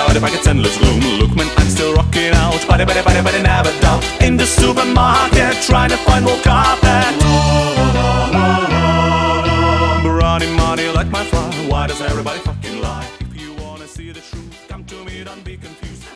cloudy pockets, endless gloom. Look man, I'm still rocking out, but never doubt. In the supermarket, trying to find more carpet. Brownie money like my fly. Why does everybody fuck?